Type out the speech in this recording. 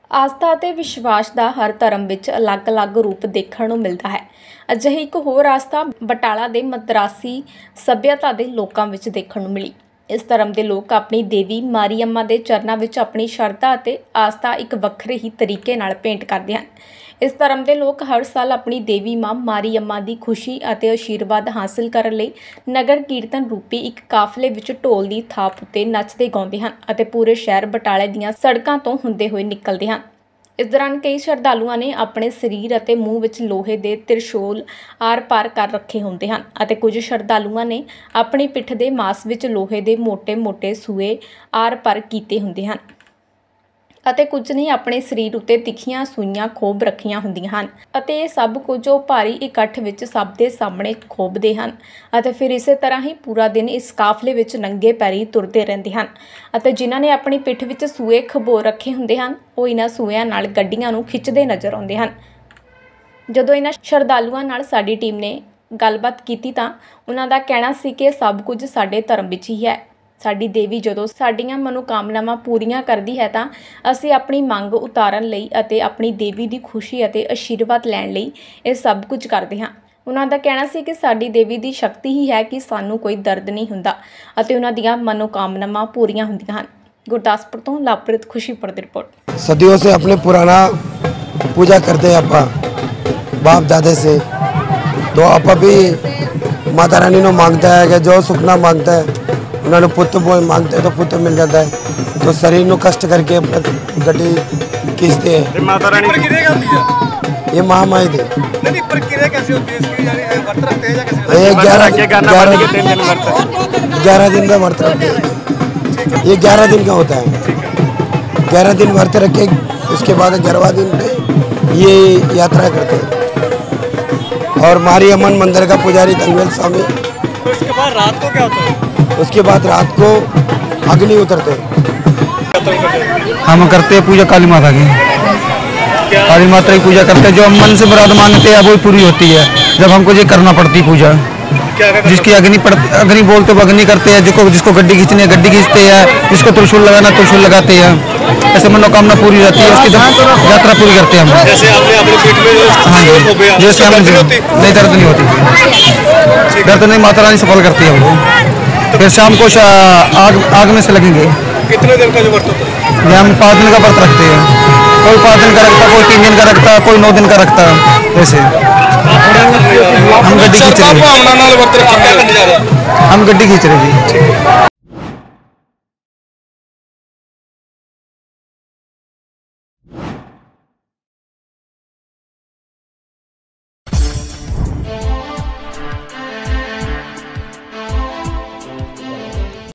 आस्था ਅਤੇ विश्वास ਦਾ हर धर्म ਵਿੱਚ अलग-अलग रूप देखने ਨੂੰ ਮਿਲਦਾ ਹੈ। ਅਜਿਹੀ ਇੱਕ ਹੋਰ ਆਸਥਾ ਬਟਾਲਾ ਦੇ ਮਦਰਾਸੀ ਸੱਭਿਅਤਾ ਦੇ ਲੋਕਾਂ ਵਿੱਚ ਦੇਖਣ ਨੂੰ ਮਿਲੀ। इस धर्म के लोग अपनी देवी मारी अम्मा के चरणों में अपनी शरधा और आस्था एक वक्रे ही तरीके नाल भेंट करते हैं। इस धर्म के लोग हर साल अपनी देवी मां मारी अम्मा की खुशी और आशीर्वाद हासिल करने लई नगर कीर्तन रूपी एक काफले विच ढोल की थाप उत्ते नचते गाउंदे हन और पूरे शहर बटाले दीआं सड़कों तो हुंदे हुए निकलते हैं। इस दौरान कई श्रद्धालुओं ने अपने शरीर और मूँह विच लोहे के त्रिशूल आर पार कर रखे होंदे हन अते कुछ श्रद्धालुओं ने अपनी पिठ के मास विच लोहे के मोटे मोटे सूए आर पार कीते होंदे हन ਅਤੇ ਕੁਝ ਨੇ ਆਪਣੇ ਸਰੀਰ ਉੱਤੇ ਤਿੱਖੀਆਂ ਸੂਈਆਂ ਖੋਬ ਰੱਖੀਆਂ ਹੁੰਦੀਆਂ ਹਨ ਅਤੇ ਇਹ ਸਭ ਕੁਝ ਉਹ ਭਾਰੀ ਇਕੱਠ ਵਿੱਚ ਸਭ ਦੇ ਸਾਹਮਣੇ ਖੋਬਦੇ ਹਨ ਅਤੇ ਫਿਰ ਇਸੇ ਤਰ੍ਹਾਂ ਹੀ ਪੂਰਾ ਦਿਨ ਇਸ ਕਾਫਲੇ ਵਿੱਚ ਨੰਗੇ ਪੈਰੀ ਤੁਰਦੇ ਰਹਿੰਦੇ ਹਨ ਅਤੇ ਜਿਨ੍ਹਾਂ ਨੇ ਆਪਣੀ ਪਿੱਠ ਵਿੱਚ ਸੂਏ ਖਬੋ ਰੱਖੇ ਹੁੰਦੇ ਹਨ ਉਹ ਇਹਨਾਂ ਸੂਇਆਂ ਨਾਲ ਗੱਡੀਆਂ ਨੂੰ ਖਿੱਚਦੇ ਨਜ਼ਰ ਆਉਂਦੇ ਹਨ। ਜਦੋਂ ਇਹਨਾਂ ਸ਼ਰਧਾਲੂਆਂ ਨਾਲ ਸਾਡੀ ਟੀਮ ਨੇ ਗੱਲਬਾਤ ਕੀਤੀ ਤਾਂ ਉਹਨਾਂ ਦਾ ਕਹਿਣਾ ਸੀ ਕਿ ਸਭ ਕੁਝ ਸਾਡੇ ਧਰਮ ਵਿੱਚ ਹੀ ਹੈ। साडी देवी जदों साडीआं मनोकामनावां पूरीआं करदी है तां असीं अपनी मंग उतारन लई अते अपनी देवी दी खुशी अते आशीर्वाद लैण लई इह सब कुछ करदे हां। उन्हां दा कहना सी कि साडी देवी दी शक्ति ही है कि सानूं कोई दर्द नहीं हुंदा अते उन्हां दीआं मनोकामनावां पूरीआं हुंदियां हन। गुरदासपुर तो लवप्रीत खुशीपुर दी रिपोर्ट। सदियों से अपने पुराना पूजा करते हैं अपा बाप दादे से, तो आपा भी माता रानी ने मांगता है कि जो सुखना मांगता है उन्होंने पुत्र मांगते हैं तो पुत्र मिल जाता है। तो शरीर को कष्ट करके अपना गड्डी खींचते हैं। माता रानी ये महामाई थे। ये 11 दिन का व्रत रखते हैं। ये 11 दिन का होता है। 11 दिन व्रत रखे उसके बाद 11वां दिन पे ये यात्रा करते हैं। और मारी अम्मन मंदिर का पुजारी तंगवेल स्वामी। तो उसके बाद रात को क्या होता है? उसके बाद रात को अग्नि उतरते हम करते हैं पूजा काली माता की। काली माता की पूजा करते हैं, जो हम मन से मुराद मांगते हैं वो पूरी होती है। जब हमको ये करना पड़ती पूजा, जिसकी अग्नि बोलते वो अग्नि करते हैं, जिसको गड्डी खींचनी है गड्डी खींचते हैं, जिसको त्रिशूल लगाना त्रिशूल लगाते हैं। ऐसे मनोकामना पूरी रहती है, उसकी यात्रा पूरी करते हैं हम। जैसे आपने अपनी पीठ में हाँ जी, जैसे हम नहीं दर्द नहीं होती, दर्द नहीं, माता रानी सफल करती है वो। फिर शाम को आग में से लगेंगे। कितने दिन का जो व्रत होता है? ये हम 5 दिन का व्रत रखते हैं। कोई 5 दिन का रखता, कोई 3 दिन का रखता, कोई 9 दिन का रखता। ऐसे हम गड्डी खींच रहे हैं। हम गड्डी खींच रहे हैं।